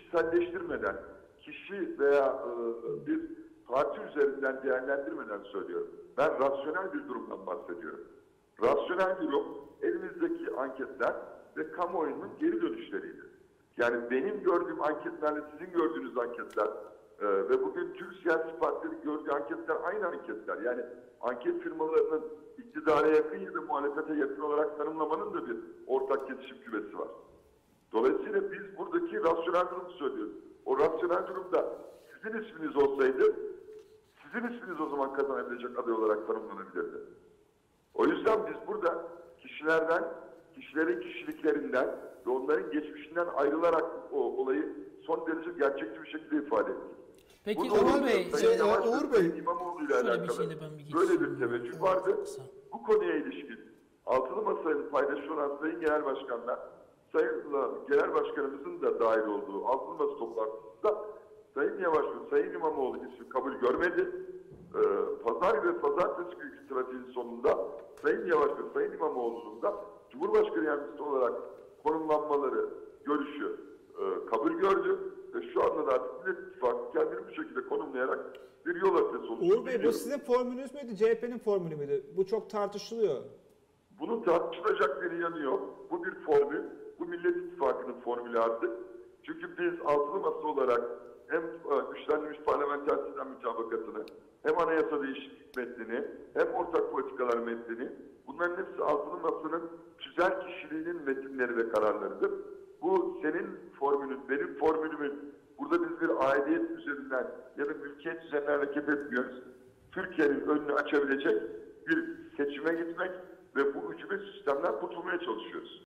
kişiselleştirmeden, kişi veya bir parti üzerinden değerlendirmeden söylüyorum. Ben rasyonel bir durumdan bahsediyorum. Rasyonel durum elimizdeki anketler ve kamuoyunun geri dönüşleriydi. Yani benim gördüğüm anketlerle sizin gördüğünüz anketler ve bugün Türk siyasi partilerin gördüğü anketler aynı anketler. Yani anket firmalarının iktidara yakın ya da muhalefete yakın olarak tanımlamanın da bir ortak kesişim kümesi var. Dolayısıyla biz buradaki rasyonel durumu söylüyoruz. O rasyonel durumda sizin isminiz olsaydı, sizin isminiz o zaman kazanabilecek aday olarak tanımlanabilirdi. O yüzden biz burada kişilerden, kişilerin kişiliklerinden ve onların geçmişinden ayrılarak o olayı son derece gerçekçi bir şekilde ifade ettik. Peki Burada Uğur Bey, Uğur Bey, İmamoğlu ile alakalı böyle bir teveccüh vardı. Bu konuya ilişkin Altılı Masa'nın paylaşılan Sayın Genel Başkan'la Sayın Genel Başkanımızın da dahil olduğu Altılı Masa toplantısında Sayın Yavaş ve Sayın İmamoğlu ismi kabul görmedi. Pazar ve pazartesi günkü trafiğin sonunda Sayın Yavaş ve Sayın İmamoğlu'nun da Cumhurbaşkanı Yardımcısı olarak konumlanmaları, görüşü kabul gördü ve şu anda da artık Millet İttifakı kendini bu şekilde konumlayarak bir yol haritası oluşturdu. Uğur Bey, bu sizin formülünüz müydü, CHP'nin formülü müydü? Bu çok tartışılıyor. Bunun tartışılacak bir yanı yok. Bu bir formül. Bu Millet İttifakı'nın formülü artık. Çünkü biz altılı masa olarak hem güçlendirilmiş parlamenter sistem mütabakatını, hem anayasa değişiklik metnini, hem ortak politikalar metnini, bunların hepsi altılı masanın tüzel kişiliğinin metinleri ve kararlarıdır. Bu senin formülün, benim formülümün, burada biz bir aidiyet üzerinden ya da mülkiyet üzerinden hareket etmiyoruz. Türkiye'nin önünü açabilecek bir seçime gitmek ve bu hükümet sistemden kurtulmaya çalışıyoruz.